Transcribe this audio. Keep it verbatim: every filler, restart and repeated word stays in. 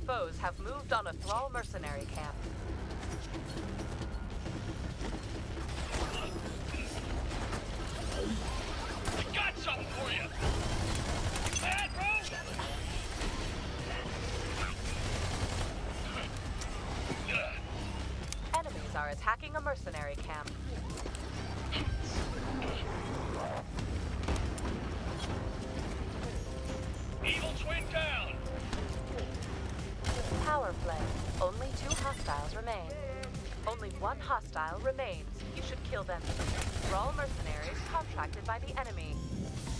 foes have moved on a Thrall mercenary camp. I got something for you! Bad, bro! Enemies are attacking a mercenary camp. Evil twin down! Power play. Only two hostiles remain. Only one hostile remains. You should kill them. Thrall mercenaries contracted by the enemy.